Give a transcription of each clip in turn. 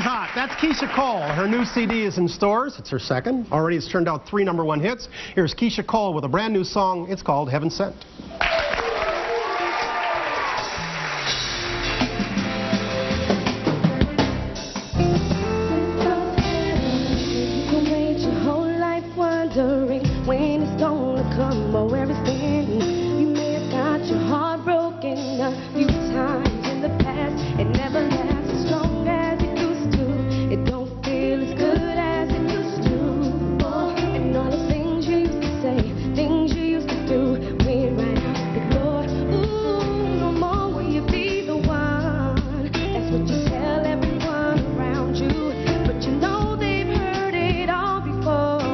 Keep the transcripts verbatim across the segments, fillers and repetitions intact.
hot. That's Keyshia Cole. Her new C D is in stores. It's her second. Already it's turned out three number one hits. Here's Keyshia Cole with a brand new song. It's called Heaven Sent. Wondering when it's gonna come or everything. You may have got your heart broken a few times in the past. It never lasts as strong as it used to. It don't feel as good as it used to. Oh, and all the things you used to say, things you used to do, went right out the door. Ooh, no more will you be the one. That's what you tell everyone around you. But you know they've heard it all before.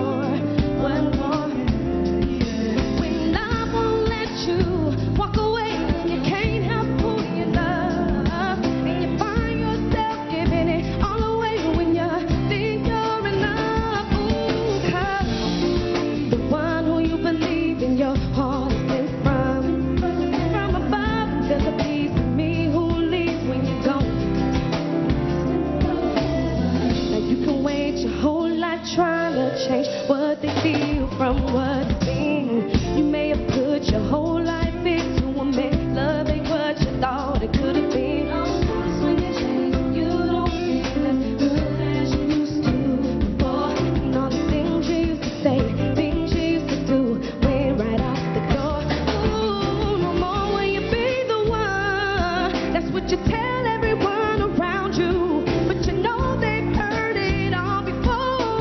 Trying to change what they feel from what's been. You may have put your whole life into a man. Love ain't what you thought it could have been. When you change, you don't feel as good as you used to before. And all the things you used to say, things you used to do, went right out the door. Ooh, no more will you be the one. That's what you tell everyone around you. But you know they've heard it all before.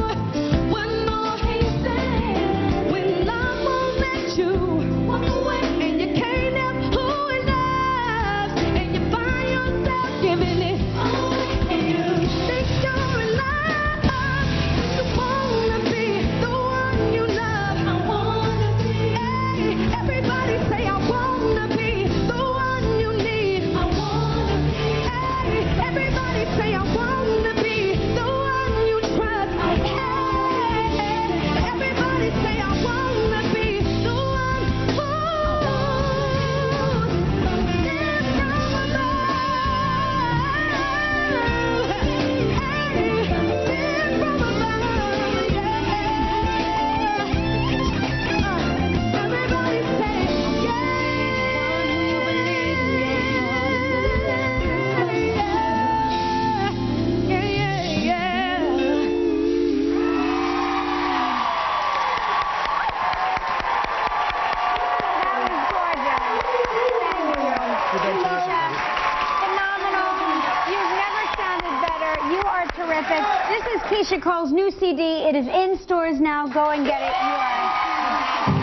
Terrific. This is Keyshia Cole's new C D. It is in stores now. Go and get it. You are